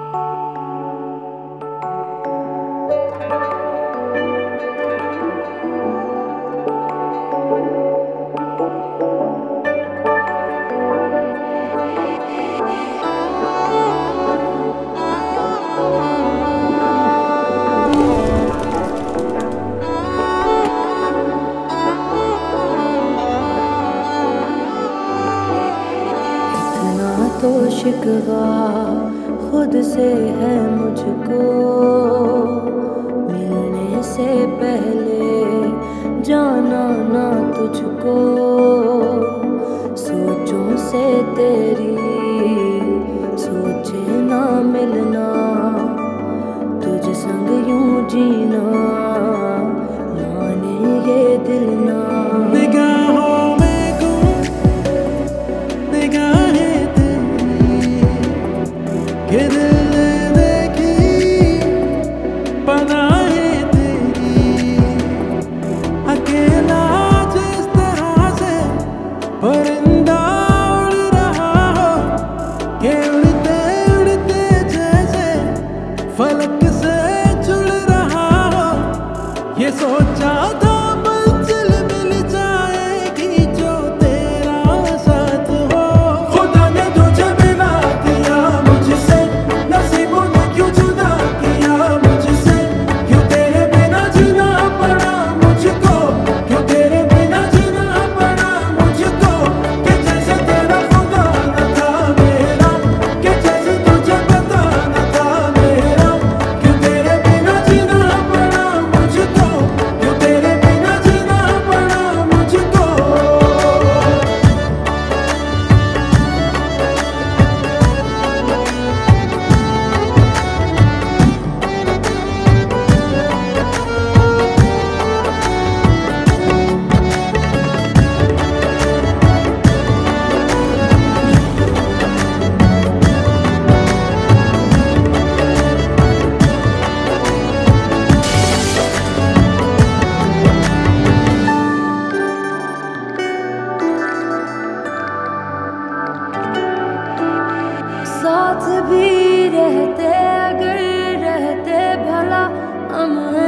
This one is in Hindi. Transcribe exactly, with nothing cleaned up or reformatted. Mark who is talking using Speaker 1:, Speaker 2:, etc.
Speaker 1: शिकवा खुद से है मुझको, मिलने से पहले जाना ना तुझको, सोचों से तेरी सोचे ना मिलना, तुझ संग यूं जीना माने ये दिल ना। निगाहों में गुम निगाहें ये दिल ने देखी पनाहें तेरी, अकेला जिस तरह से परिंदा उड़ रहा हो, के उड़ते उड़ते जैसे फलक से जुड़ रहा हो, ये सोचा था मंजिल मिल जाएगी जो तेरा साथ हो। खुदा ने तुझे मिला दिया मुझसे, नसीबों ने क्यों जुदा किया मुझसे, क्यों तेरे बिना जीना पड़ा मुझको, क्यों तेरे बिना जीना पड़ा मुझको, कि जैसे तेरा खुदा न था मेरा, कि जैसे तुझे पता न था मेरा, क्यों तेरे बिना जीना पड़ा मुझको, क्यों तेरे बिना जीना पड़ा मुझको। साथ भी रहते अगर रहते भला हम हैं